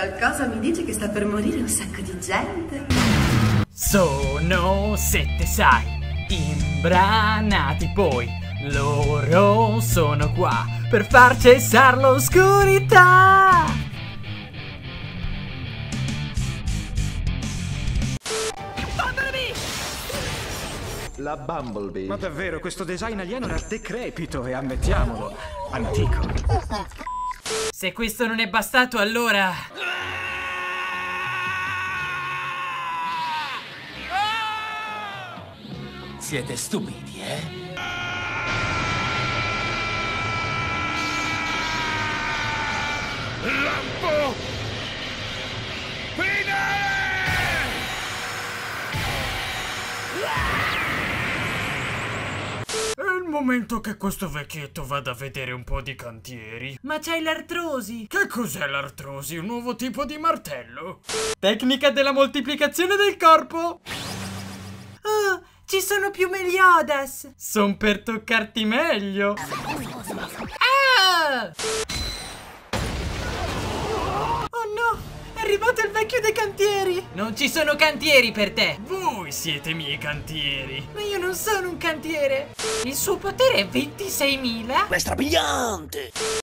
Qualcosa mi dice che sta per morire un sacco di gente. Sono 7, sai, imbranati poi. Loro sono qua per far cessare l'oscurità. La Bumblebee. Ma davvero, questo design alieno era decrepito e ammettiamolo, antico. Se questo non è bastato, allora... Siete stupidi, eh? Lampo finale! È il momento che questo vecchietto vada a vedere un po' di cantieri. Ma c'hai l'artrosi! Che cos'è l'artrosi? Un nuovo tipo di martello? Tecnica della moltiplicazione del corpo! Oh, ci sono più Meliodas! Son per toccarti meglio! Ah! Oh no! È arrivato il vecchio dei cantieri! Non ci sono cantieri per te! Voi siete i miei cantieri! Ma io non sono un cantiere! Il suo potere è 26.000? È strabiliante!